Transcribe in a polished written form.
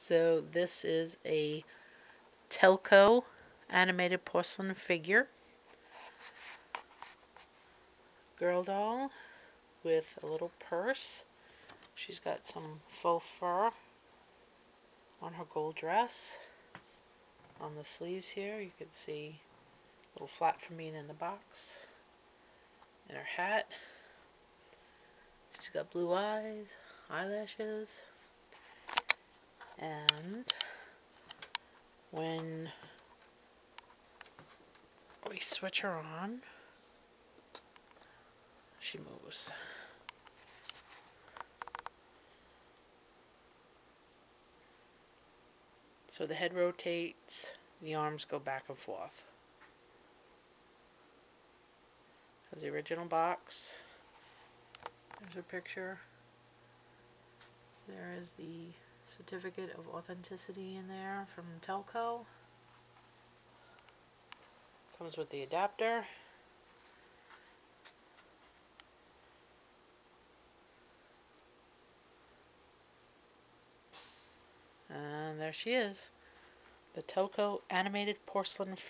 So this is a Telco animated porcelain figure girl doll with a little purse. She's got some faux fur on her gold dress. On the sleeves here you can see a little flap from being in the box. And her hat. She's got blue eyes, eyelashes, and when we switch her on, she moves. So the head rotates, the arms go back and forth. Has the original box. There's a picture. There is the certificate of authenticity in there from Telco. Comes with the adapter. And there she is. The Telco animated porcelain